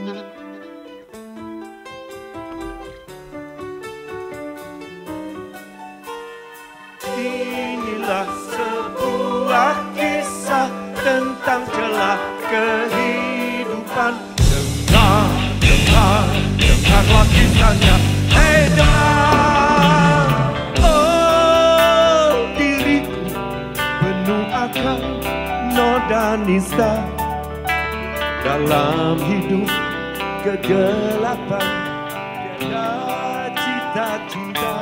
Inilah sebuah kisah tentang celah kehidupan. Dengarlah kisahnya. Hei dengar, oh diriku penuh akan noda nista. Dalam hidup kegelapan tiada cita-cita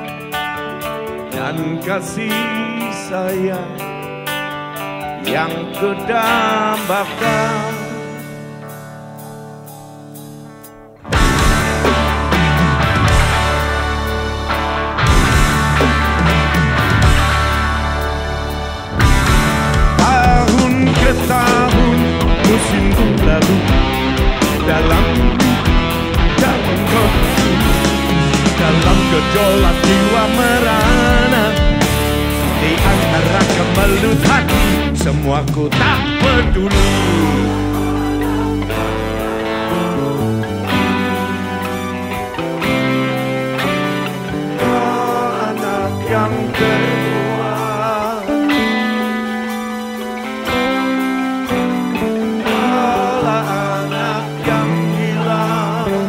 dan kasih sayang yang kudambakan. Tahun ke tahun musim berlalu dalam gejolak jiwa merana. Di antara kemelut hati semua ku tak peduli. Oh, anak yang terbuang, oh, anak yang hilang.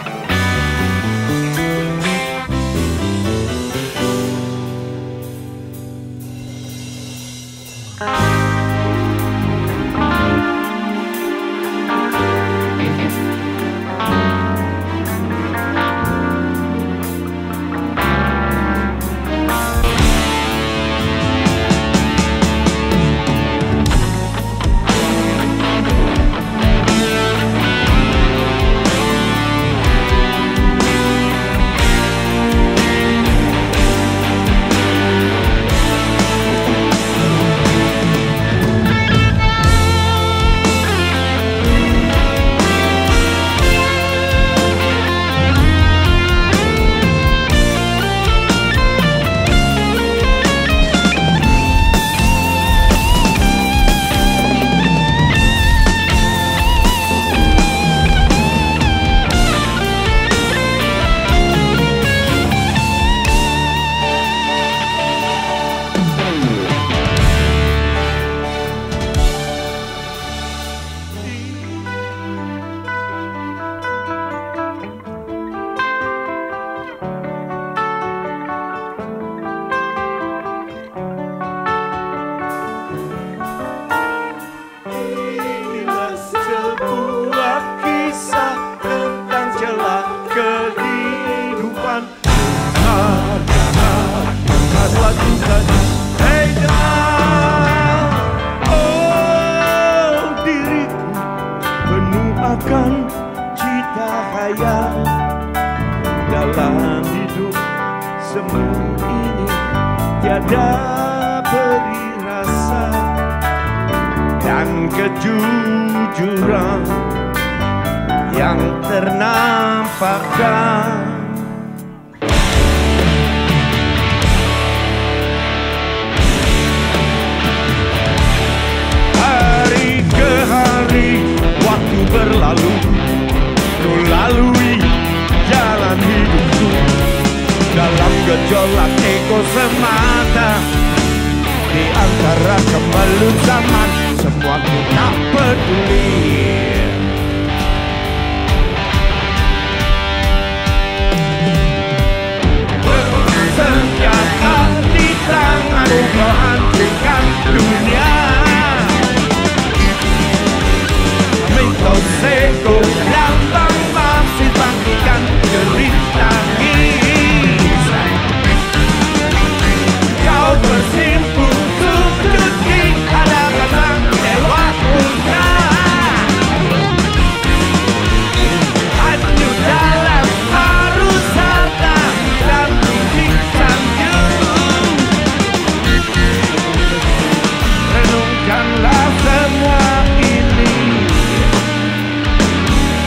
Akan cita khayal dalam hidup semu ini tiada beri rasa dan kejujuran yang ternampakkan. Hari ke hari waktu berlalu, ku lalui jalan hidupku dalam gejolak ego semata. Di antara kemelut zaman semua ku tak peduli. Senjata di tanganmu kau hancurkan dunia. Kau seko lambang masih bangkitkan derita kisah. Kau bersimpuh sujud di hadapan dewa putra. Hanyut dalam arus harta dan fisik sanjung. Renungkanlah semua ini.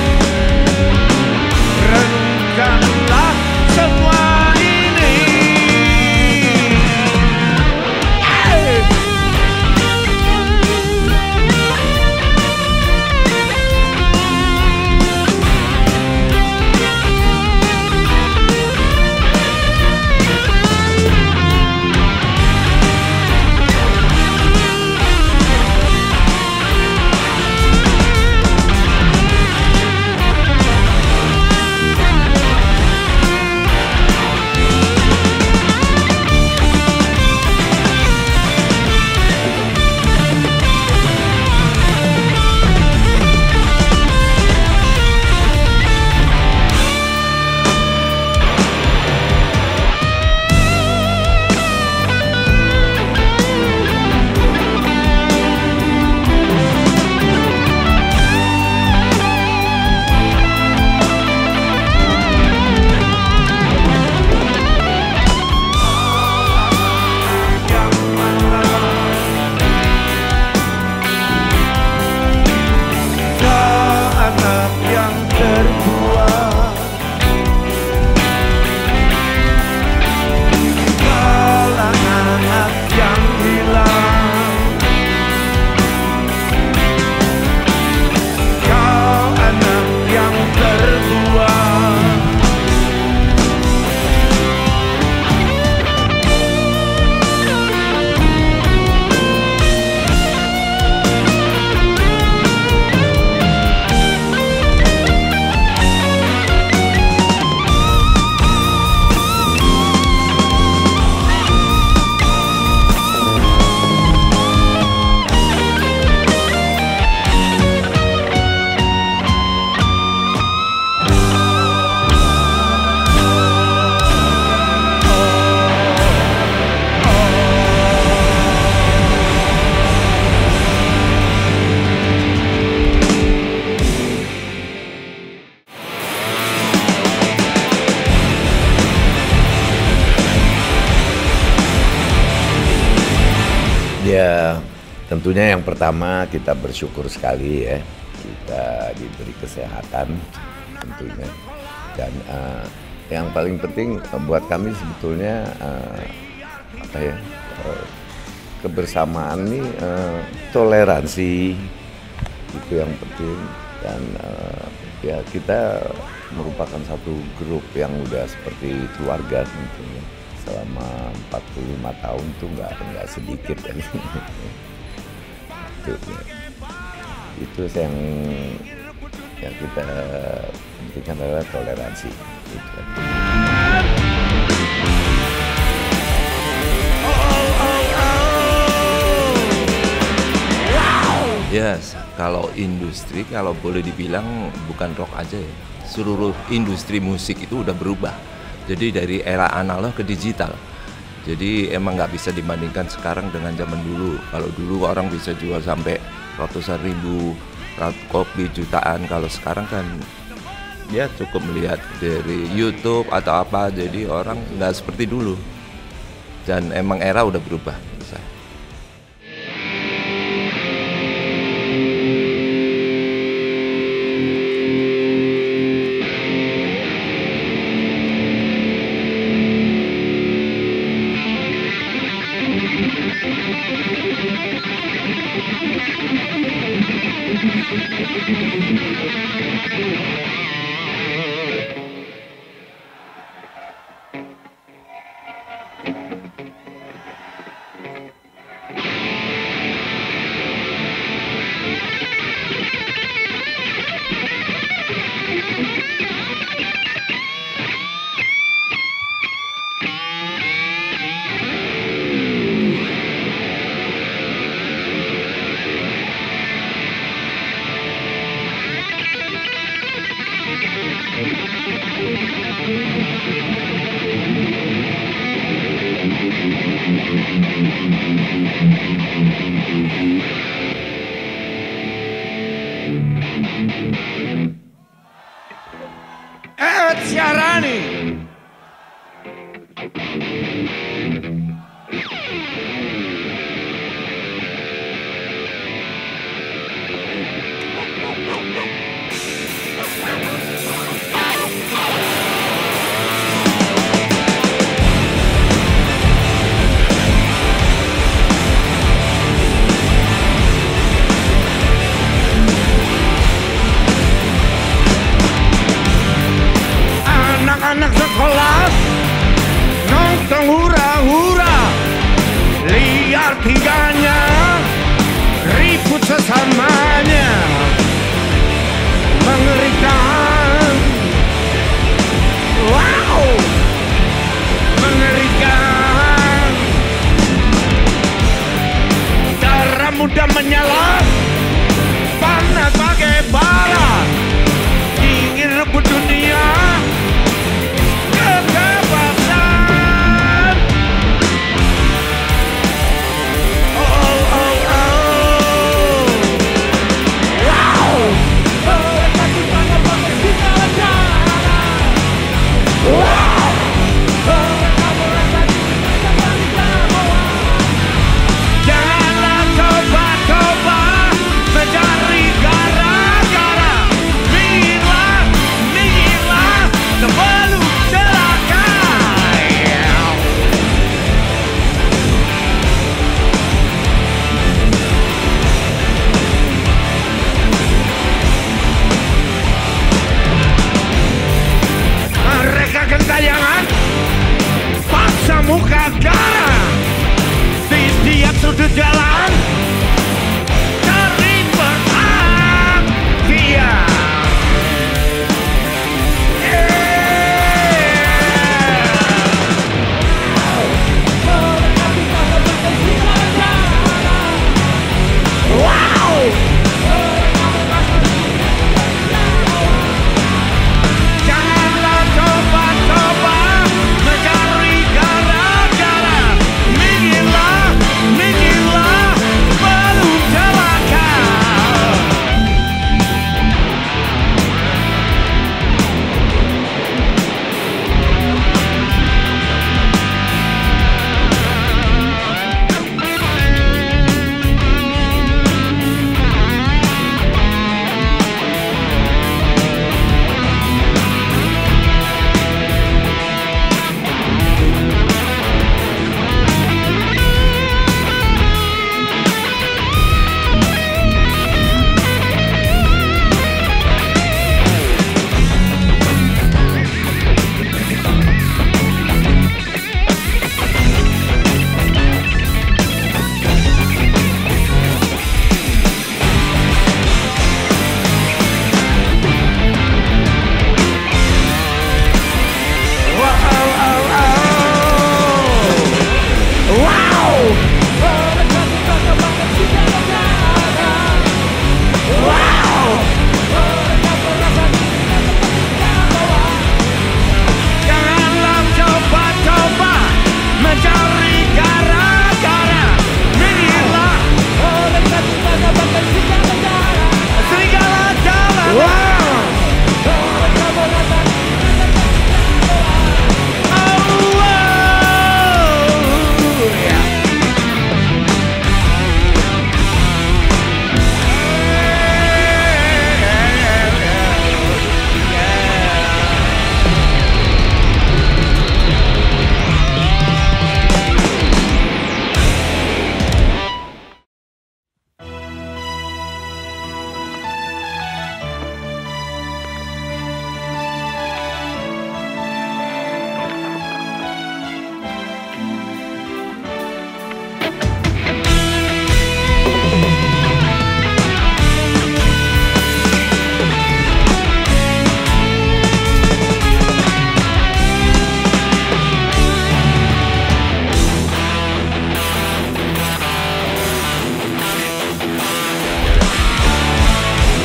Tentunya yang pertama kita bersyukur sekali ya, kita diberi kesehatan tentunya. Dan yang paling penting buat kami sebetulnya kebersamaan nih, toleransi itu yang penting. Dan ya kita merupakan satu grup yang udah seperti keluarga tentunya. Selama 45 tahun tuh nggak sedikit kan. Itu yang kita pentingkan adalah toleransi. Gitu. Yes, kalau industri kalau boleh dibilang bukan rock aja ya. Seluruh industri musik itu udah berubah. Jadi dari era analog ke digital. Jadi emang nggak bisa dibandingkan sekarang dengan zaman dulu. Kalau dulu orang bisa jual sampai ratusan ribu kopi, jutaan. Kalau sekarang kan ya cukup melihat dari YouTube atau apa. Jadi orang nggak seperti dulu. Dan emang era udah berubah. Ed Syarani. Anak-anak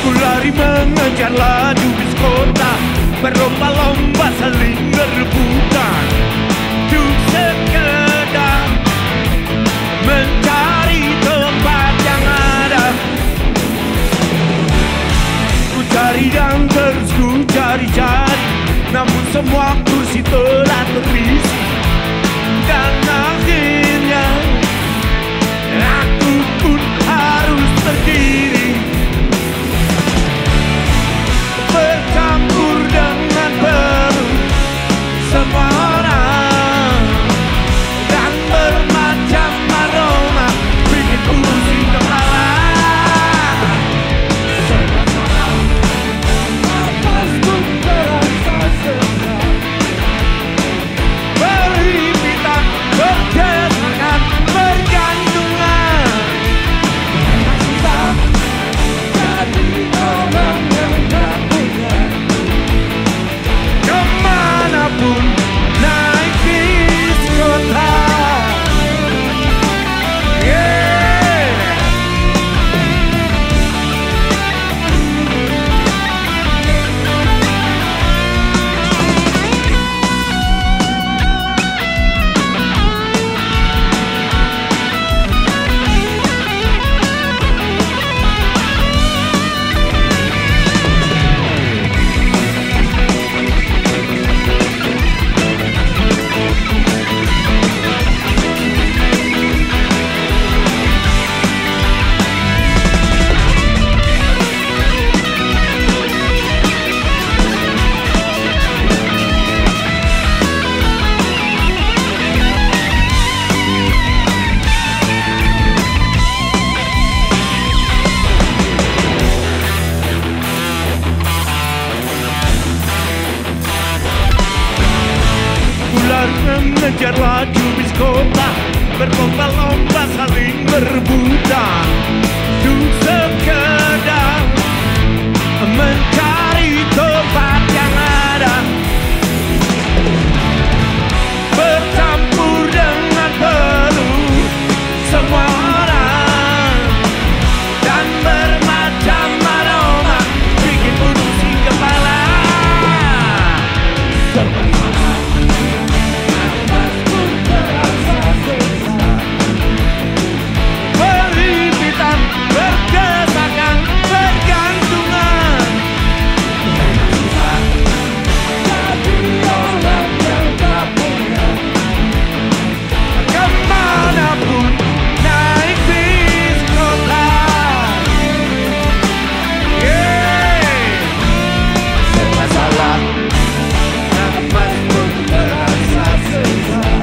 Ku lari mengejar laju bis kota, berlomba-lomba saling berebutan, untuk sekedar mencari tempat yang ada. Ku cari dan terus ku cari-cari, namun semua kursi telah terisi. Dan akhirnya aku pun harus berdiri, bercampur dengan penuh semua orang, dan bermacam aroma bikin pusing kepala. Nafas pun terasa sesak, berhimpitan, berdesakan, bergantungan. Susah jadi orang yang tak punya, kemanapun naik bis kota. Yeah. Ular mengejar laju bis kota, berlomba-lomba saling berebutan, untuk sekedar mencari tempat yang ada. Bercampur dengan penuh semua orang, dan bermacam aroma bikin pusing kepala. Berhimpitan, berdesakan, bergantungan. Jadi orang yang tak punya, kemanapun naik bis kota. Yeah. Serba salah, nafas pun terasa sesak,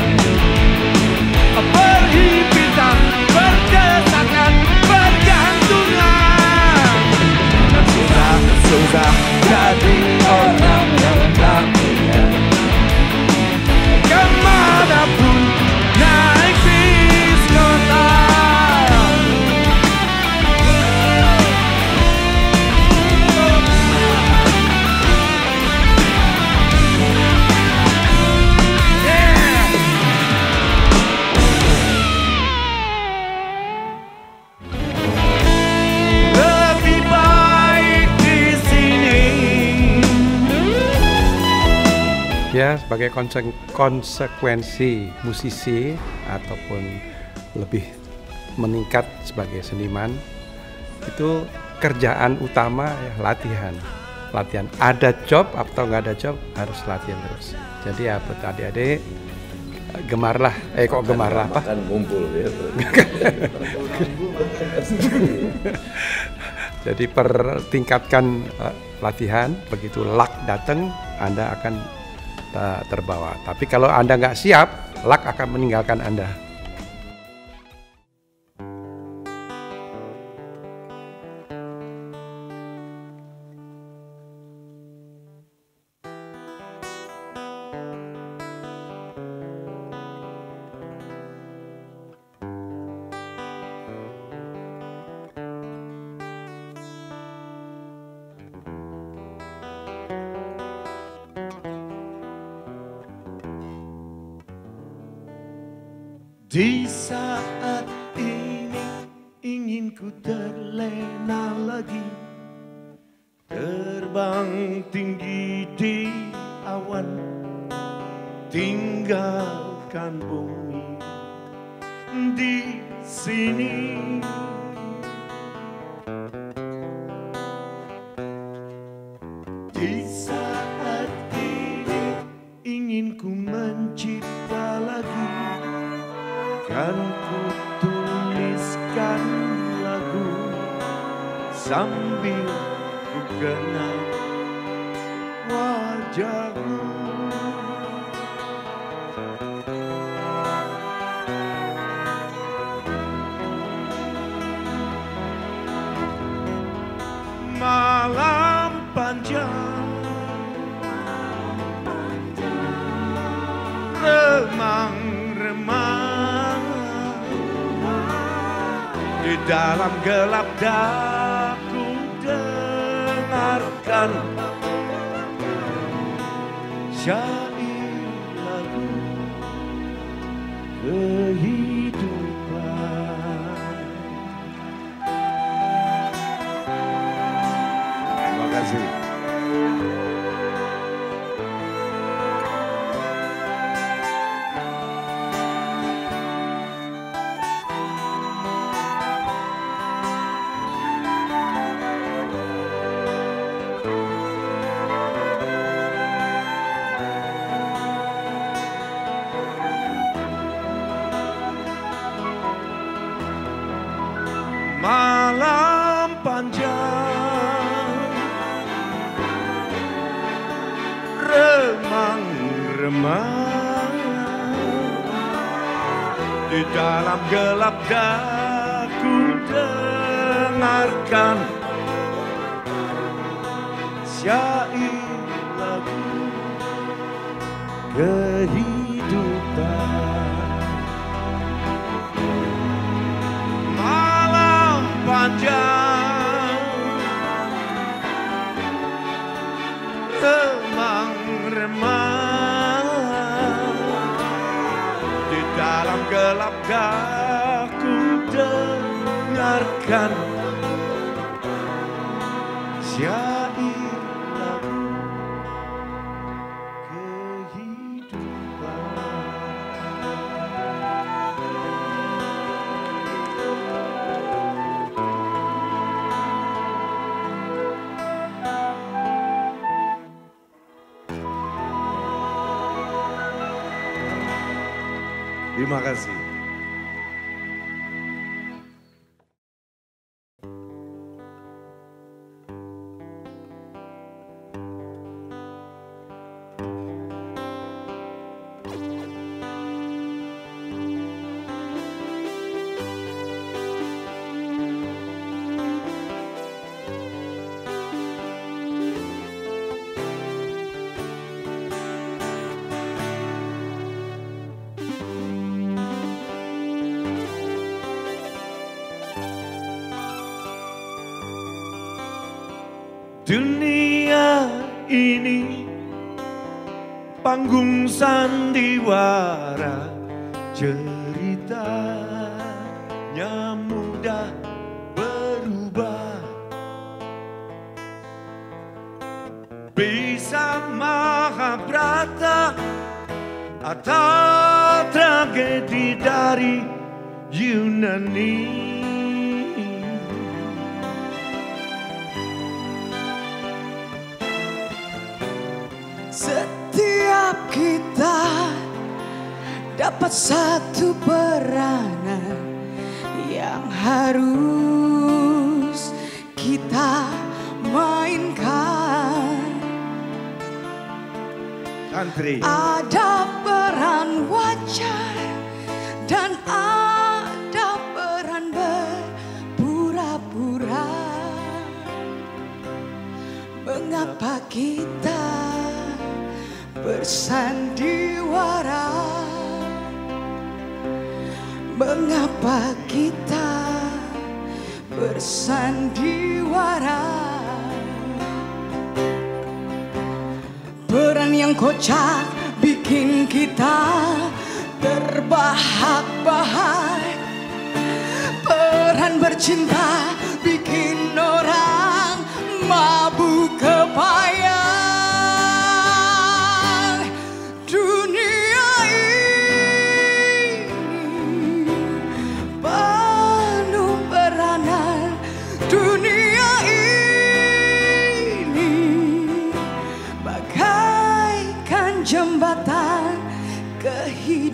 berhimpitan, berdesakan, bergantungan. Susah jadi orang yang tak punya, kemanapun naik bis kota. Yeah. Lebih baik di sini. Ya, sebagai konsekuensi musisi ataupun lebih meningkat sebagai seniman, itu kerjaan utama ya latihan. Latihan, ada job atau nggak ada job harus latihan terus. Jadi ya buat adik-adik gemarlah, kok gemarlah apa? Makan kumpul ya. Jadi pertingkatkan latihan, begitu luck datang Anda akan terbawa. Tapi kalau Anda nggak siap, luck akan meninggalkan Anda. Di saat ini ingin ku terlena lagi terbang tinggi di awan, tinggalkan bumi di sini. Di saat ini ingin ku mencipta lagi, kan ku tuliskan lagu sambil ku kenang wajahmu. Malam panjang, remang-remang di dalam gelap daku dengarkan syair lagu kehidupan. Terima kasih. Malam panjang, remang-remang di dalam gelap daku dengarkan syair lagu kehidupan. Panjang, remang-remang di dalam gelap daku dengarkan syair lagu kehidupan. Terima kasih. Dunia ini panggung sandiwara, ceritanya mudah berubah. Bisa Mahabharata atau tragedi dari Yunani. Setiap kita dapat satu peranan yang harus kita mainkan. Country. Ada peran wajar dan ada peran berpura-pura. Mengapa kita bersandiwara? Mengapa kita bersandiwara? Peran yang kocak bikin kita terbahak-bahak. Peran bercinta bikin orang mabuk kepala.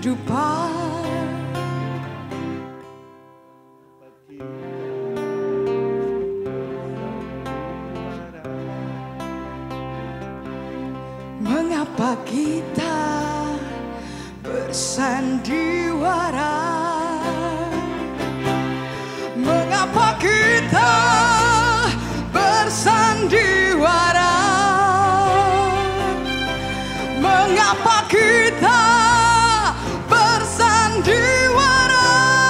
kehidupan. Mengapa kita bersandiwara? Mengapa kita bersandiwara? Mengapa kita bersandiwara?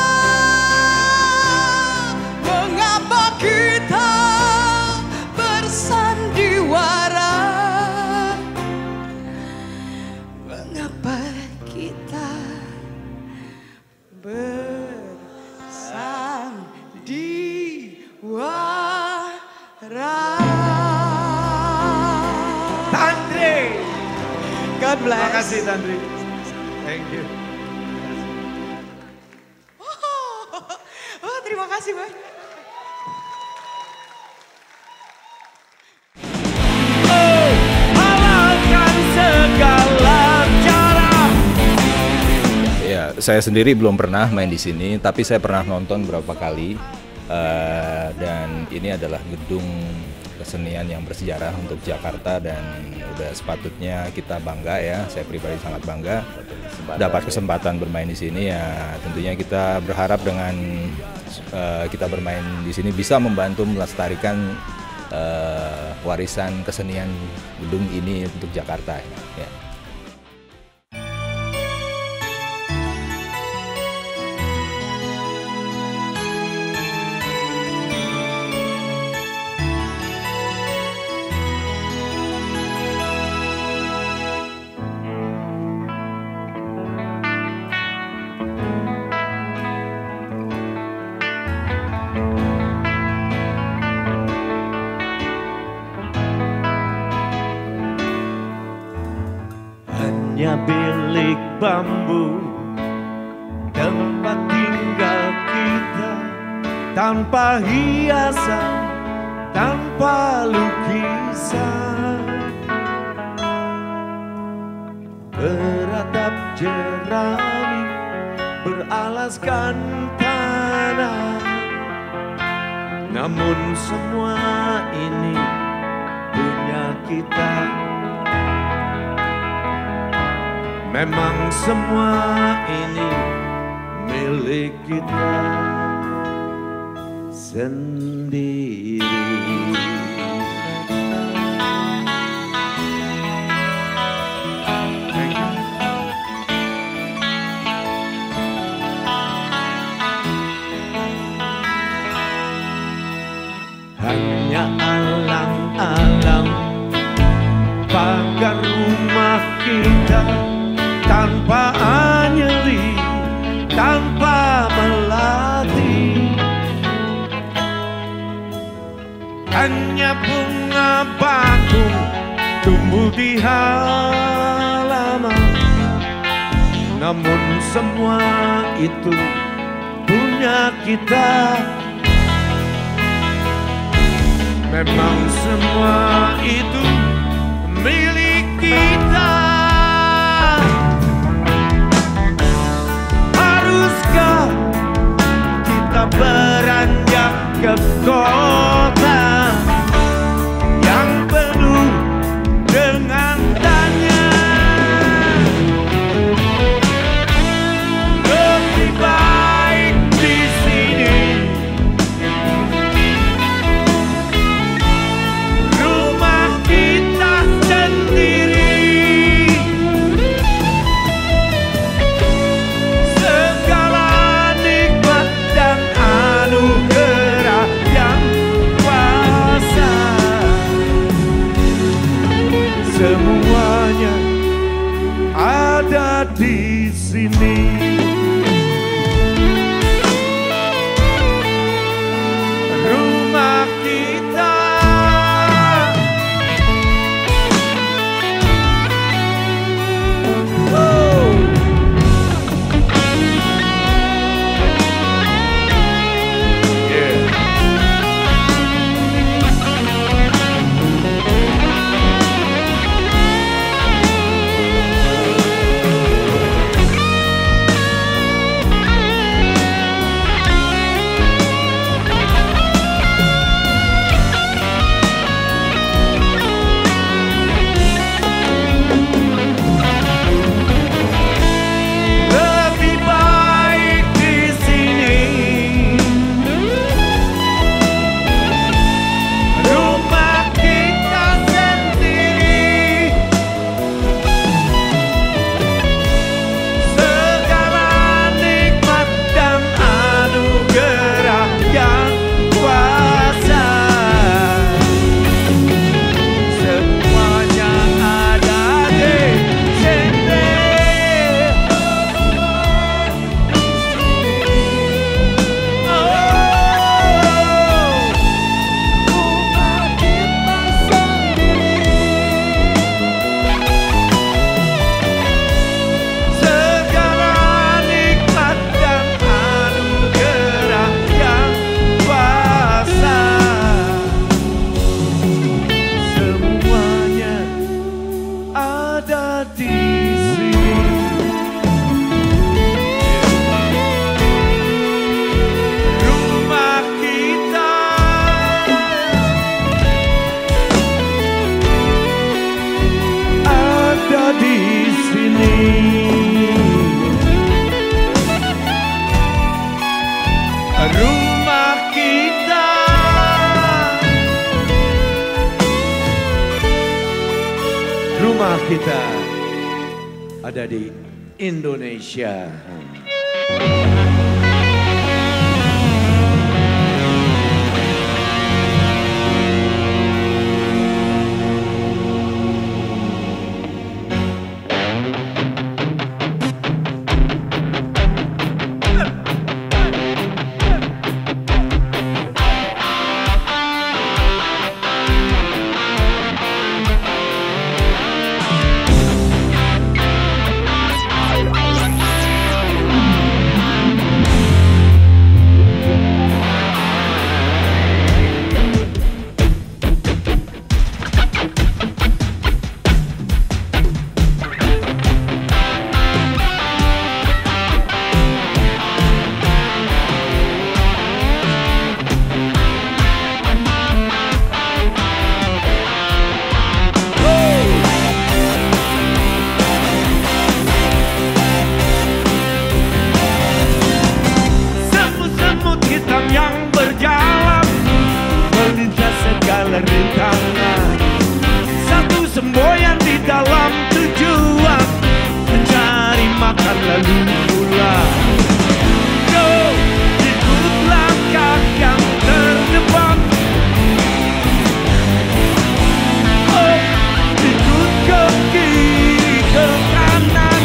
Mengapa kita bersandiwara? Mengapa kita bersandiwara? Tantri. God Terima bless. kasih Tantri. Thank you. Oh, terima kasih, Boy. Halalkan segala cara. Ya, saya sendiri belum pernah main di sini, tapi saya pernah nonton beberapa kali. Dan ini adalah gedung kesenian yang bersejarah untuk Jakarta dan udah sepatutnya kita bangga ya. Saya pribadi sangat bangga dapat kesempatan bermain di sini ya. Tentunya kita berharap dengan kita bermain di sini bisa membantu melestarikan warisan kesenian gedung ini untuk Jakarta ya. Hanya bilik bambu, tempat tinggal kita, tanpa hiasan, tanpa lukisan. Beratap jerami, beralaskan tanah. Namun semua ini punya kita. Memang semua ini milik kita sendiri. Thank you. Hanya alam-alam pagar rumah kita, tanpa anyeli, tanpa melati. Hanya bunga bakung tumbuh di halaman. Namun semua itu punya kita. Memang semua itu milik kita. Haruskah kita beranjak ke kota yang penuh dengan tanya? Lebih baik di sini, rumah kita sendiri. Segala nikmat dan anugerah yang kuasa, semuanya ada di sini. Rumah kita. Yeah. rumah kita ada di Indonesia. Satu semboyan di dalam tujuan mencari makan lalu pulang. Go, ikut langkah yang terdepan. Oh, ikut ke kiri ke kanan.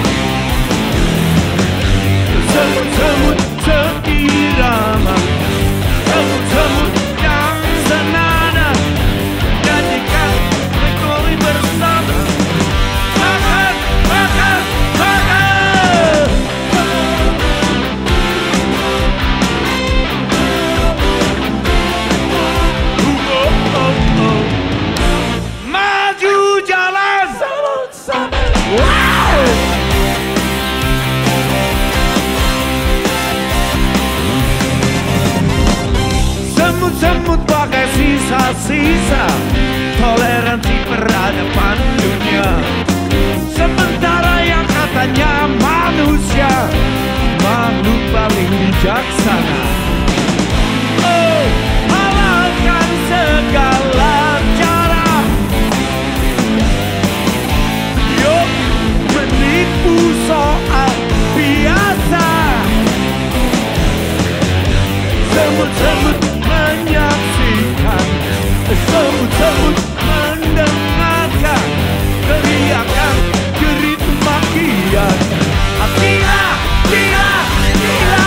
Semut-semut seirama, semut-semut yang senada. Nyanyikan rekori bersama. Makan, makan, makan. Maju jalan. Wow. Semut-semut pakai sisa-sisa toleransi peradaban dunia. Sementara yang katanya manusia makhluk paling bijaksana. Oh, halalkan segala cara. Yuk, menipu soal biasa. Semut-semut menyaksikan, semut-semut mendengarkan teriakan jerit makian. Gila, gila, gila.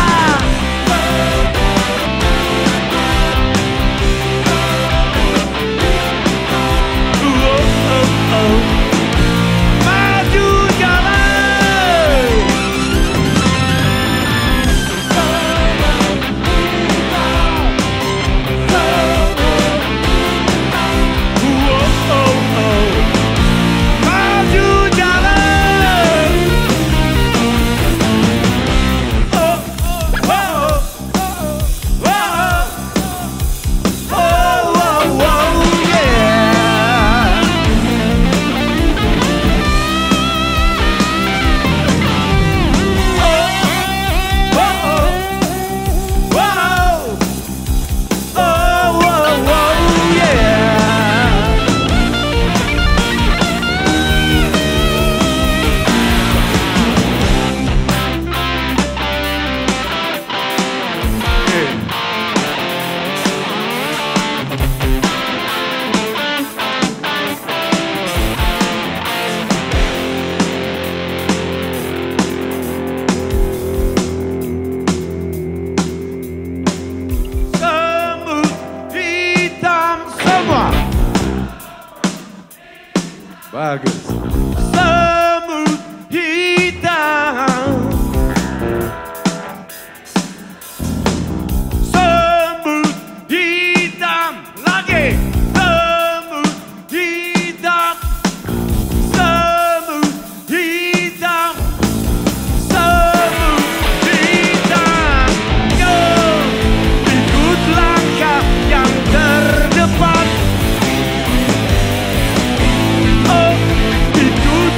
Oh, oh, oh. Maju jalan. Bagus. Semut hitam, semut hitam lagi. Semut hitam, semut hitam, semut hitam. Go, ikut langkah yang terdepan. Oh, ikut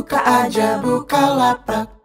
Buka aja Bukalapak.